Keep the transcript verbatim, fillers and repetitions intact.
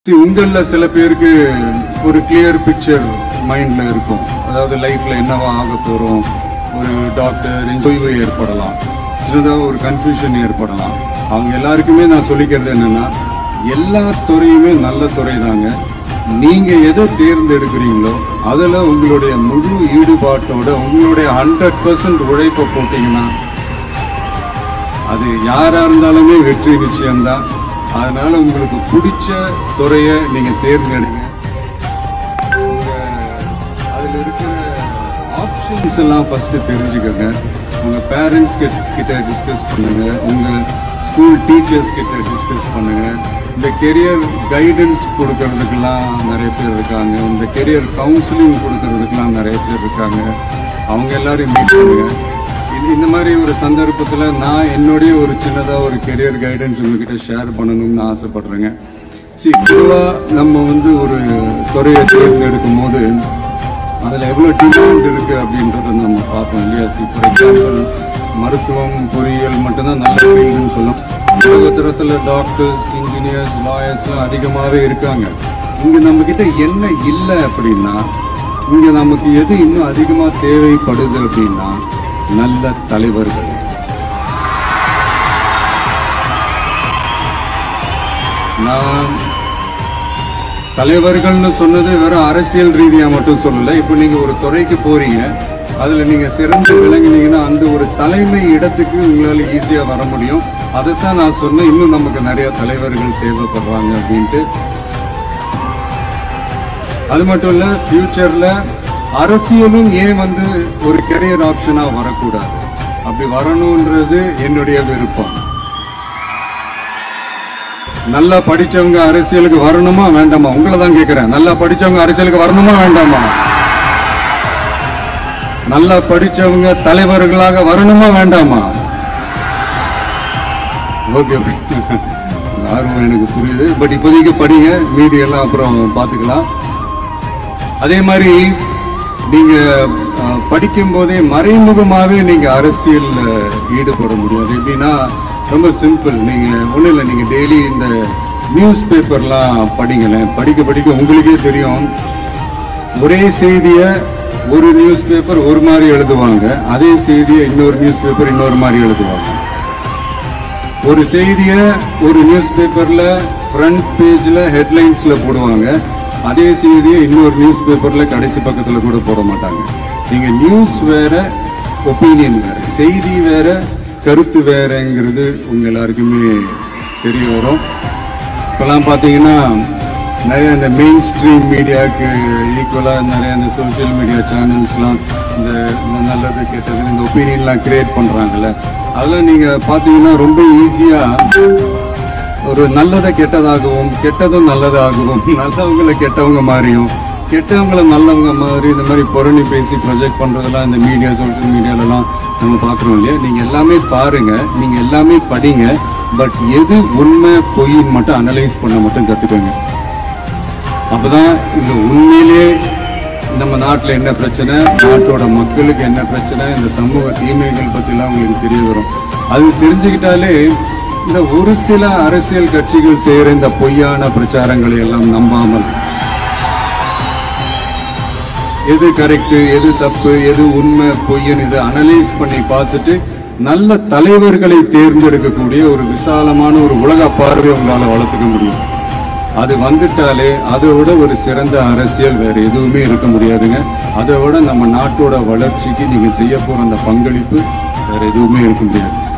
உங்கள சில பேருக்கு ஒரு கிளியர் பிக்சர் மைண்ட்ல இருக்கும். அதாவது லைஃப்ல என்னவா ஆக போறோம், ஒரு டாக்டர் தொய்வு ஏற்படலாம், சின்னதாக ஒரு கன்ஃபியூஷன் ஏற்படலாம். அவங்க எல்லாருக்குமே நான் சொல்லிக்கிறது என்னன்னா, எல்லா துறையுமே நல்ல துறை தாங்க. நீங்க எதை தேர்ந்தெடுக்கிறீங்களோ அதுல உங்களுடைய முழு ஈடுபாட்டோட உங்களுடைய ஹண்ட்ரட் பர்சன்ட் உழைப்பை போட்டீங்கன்னா அது யாரா இருந்தாலுமே வெற்றி நிச்சயம்தான். அதனால உங்களுக்கு பிடிச்ச துறையை நீங்க தேர்ந்தெடுங்க. அதுல இருக்கிற ஆப்ஷன்ஸ் எல்லாம் ஃபர்ஸ்ட் தெரிஞ்சுக்கோங்க. உங்க பேரண்ட்ஸ் கிட்ட டிஸ்கஸ் பண்ணுங்க, உங்க ஸ்கூல் டீச்சர்ஸ் கிட்ட டிஸ்கஸ் பண்ணுங்க. இந்த கெரியர் கைடன்ஸ் கொடுக்கறதுக்கெல்லாம் நிறைய பேர் இருக்காங்க, இந்த கெரியர் கவுன்சிலிங் கொடுக்கறதுக்கெல்லாம் நிறைய பேர் இருக்காங்க. அவங்க எல்லாரையும் மீட் பண்ணுங்க. இந்த மாதிரி ஒரு சந்தர்ப்பத்தில் நான் என்னுடைய ஒரு சின்னதாக ஒரு கெரியர் கைடன்ஸ் உங்ககிட்ட ஷேர் பண்ணணும்னு ஆசைப்படுறேங்க. சரி, பொதுவாக நம்ம வந்து ஒரு துறையை தேர்ந்தெடுக்கும் போது அதில் எவ்வளோ டிமாண்ட் இருக்குது அப்படின்றத நம்ம பார்ப்போம் இல்லையா? சி ஃபார் எக்ஸாம்பிள், மருத்துவம் பொறியியல் மட்டும்தான் நல்ல ஃபீல்டுன்னு சொல்லும். உலகத்தில் டாக்டர்ஸ், இன்ஜினியர்ஸ், லாயர்ஸ்லாம் அதிகமாகவே இருக்காங்க. இங்கே நம்மக்கிட்ட என்ன இல்லை அப்படின்னா, இங்கே நமக்கு எது இன்னும் அதிகமாக தேவைப்படுது அப்படின்னா நல்ல தலைவர்கள். நான் தலைவர்கள்னு சொன்னது வெறும் அரசியல் ரீதியா மட்டும் சொல்லல. இப்போ நீங்க ஒரு துறைக்கு போறீங்க, அதுல நீங்க சிறந்து விளங்கினீங்கன்னா அந்த ஒரு தலைமை இடத்துக்கு உங்களால ஈஸியா வர முடியும். அதைத்தான் நான் சொன்னேன், இன்னும் நமக்கு நிறைய தலைவர்கள் தேவைப்படுறாங்க அப்படின்ட்டு. அது மட்டும் இல்ல, ஃபியூச்சர்ல அரசியலும் ஏன் வந்து ஒரு கெரியர் ஆப்ஷனா வரக்கூடாது, அப்படி வரணும்ன்றது என்னுடைய விருப்பம். நல்லா படிச்சவங்க அரசியலுக்கு வரணுமா வேண்டாமா? உங்களை தான் கேட்கிறேன். நல்லா படிச்சவங்க அரசியலுக்கு வரணுமா வேண்டாமா? நல்லா படிச்சவங்க தலைவர்களாக வரணுமா வேண்டாமா? ஓகே, ஆர்வம் எனக்கு புரியுது. பட் இப்போதைக்கு படிங்க, மீதி எல்லாம் அப்புறம் பார்த்துக்கலாம். அதே மாதிரி நீங்க படிக்கும் போதே மறைமுகமாகவே நீங்க அரசியல் ஈடுபட முடியாது. எப்படின்னா ரொம்ப சிம்பிள். நீங்க ஒன்றும் இல்லை, நீங்க டெய்லி இந்த நியூஸ் பேப்பர்லாம் படிங்களேன். படிக்க படிக்க உங்களுக்கே தெரியும், ஒரே செய்தியை ஒரு நியூஸ் பேப்பர் ஒரு மாதிரி எழுதுவாங்க, அதே செய்தியை இன்னொரு நியூஸ் பேப்பர் இன்னொரு மாதிரி எழுதுவாங்க. ஒரு செய்தியை ஒரு நியூஸ் பேப்பர்ல ஃப்ரண்ட் பேஜ்ல ஹெட்லைன்ஸ்ல போடுவாங்க, அதே செய்தியை இன்னொரு நியூஸ் பேப்பர்ல கடைசி பக்கத்துல கூட போட மாட்டாங்க. நீங்க நியூஸ் வேற, ஒப்பீனியன் வேற, செய்தி வேற, கருத்து வேறங்கிறது உங்க எல்லாருக்குமே தெரிய வரும். இப்பெல்லாம் பாத்தீங்கன்னா நிறைய இந்த மெயின் ஸ்ட்ரீம் மீடியாவுக்கு ஈக்குவலா நிறைய இந்த சோசியல் மீடியா சேனல்ஸ்லாம் இந்த நல்லது கெட்டது இந்த ஒப்பீனியன்லாம் கிரியேட் பண்றாங்கல்ல, அதெல்லாம் நீங்க பாத்தீங்கன்னா ரொம்ப ஈஸியா ஒரு நல்லதை கெட்டதாகவும் கெட்டதும் நல்லதாகவும் நல்லவங்களை கெட்டவங்க மாதிரியும் கெட்டவங்களை நல்லவங்க மாதிரி இந்த மாதிரி புரணி பேசி ப்ரொஜெக்ட் பண்றதெல்லாம் இந்த மீடியா சோசியல் மீடியாலலாம் நம்ம பார்க்குறோம் இல்லையா? நீங்க எல்லாமே பாருங்க, நீங்க எல்லாமே படிங்க, பட் எது உண்மை பொய்ன்னு மட்டும் அனலைஸ் பண்ண மட்டும் கத்துக்கோங்க. அப்பதான் இந்த உண்மையிலே நம்ம நாட்டில் என்ன பிரச்சனை, நாட்டோட மக்களுக்கு என்ன பிரச்சனை, இந்த சமூக தீமைகள் பற்றிலாம் உங்களுக்கு தெரிய வரும். அது தெரிஞ்சுக்கிட்டாலே இந்த ஒரு சில அரசியல் கட்சிகள் செய்யற இந்த பொய்யான பிரச்சாரங்களை எல்லாம் நம்பாமல் எது கரெக்ட், எது தப்பு, எது உண்மை பொய்ன்னு இதை அனலைஸ் பண்ணி பார்த்துட்டு நல்ல தலைவர்களை தேர்ந்தெடுக்கக்கூடிய ஒரு விசாலமான ஒரு உலக பார்வை உங்களால வளர்த்துக்க முடியும். அது வந்துட்டாலே அதை விட ஒரு சிறந்த அரசியல் வேற எதுவுமே இருக்க முடியாதுங்க. அதை விட நம்ம நாட்டோட வளர்ச்சிக்கு நீங்க செய்ய போற அந்த பங்களிப்பு வேற எதுவுமே இருக்க முடியாது.